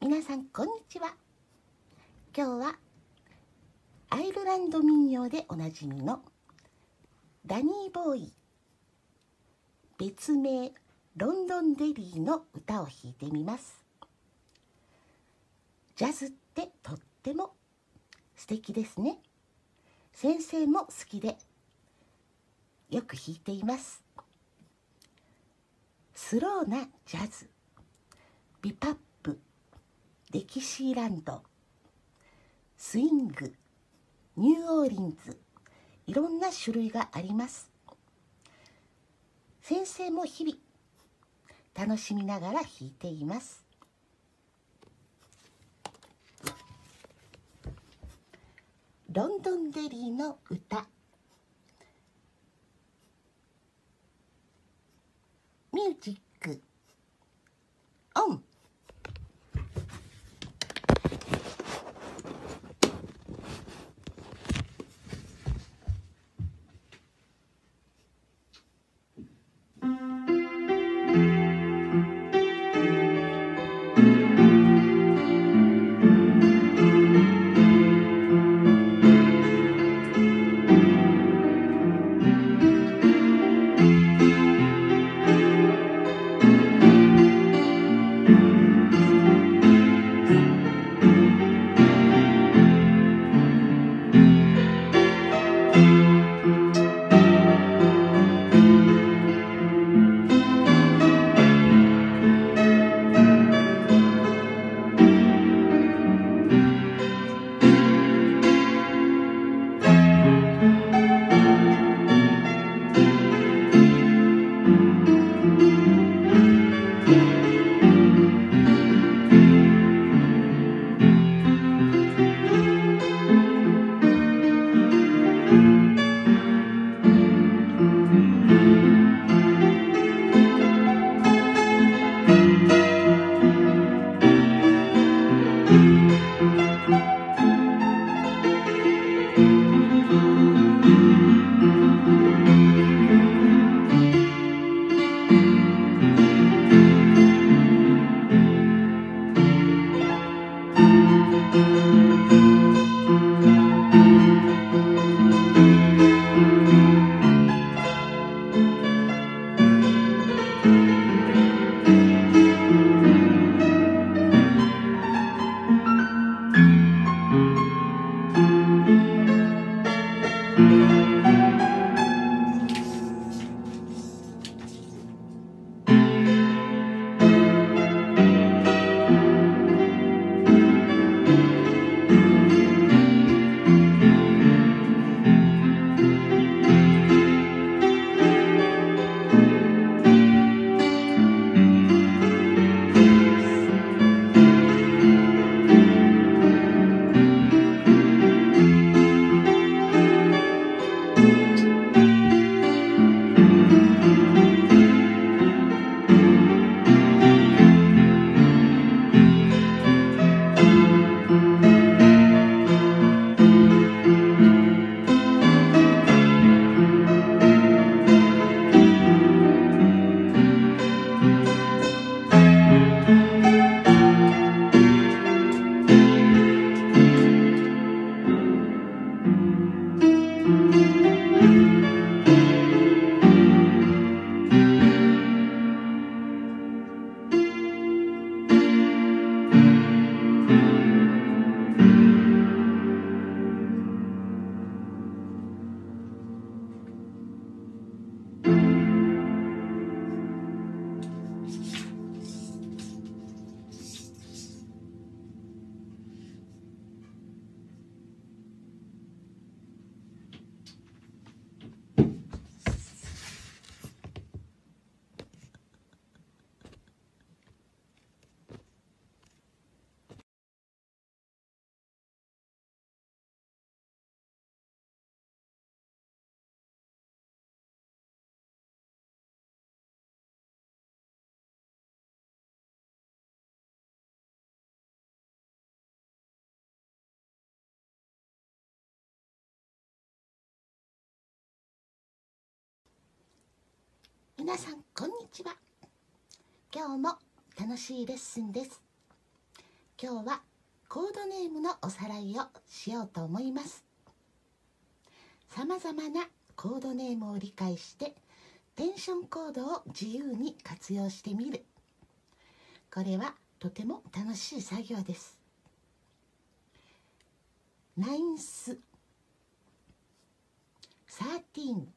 皆さんこんにちは。今日はアイルランド民謡でおなじみのダニーボーイ、別名ロンドンデリーの歌を弾いてみます。ジャズってとっても素敵ですね。先生も好きでよく弾いています。スローなジャズ、ビパップ、デキシーランド、スイング、ニューオーリンズ、いろんな種類があります。先生も日々楽しみながら弾いています。ロンドンデリーの歌、ミュージックオン。皆さんこんにちは。今日も楽しいレッスンです。 今日はコードネームのおさらいをしようと思います。さまざまなコードネームを理解してテンションコードを自由に活用してみる。これはとても楽しい作業です。ナインス、13、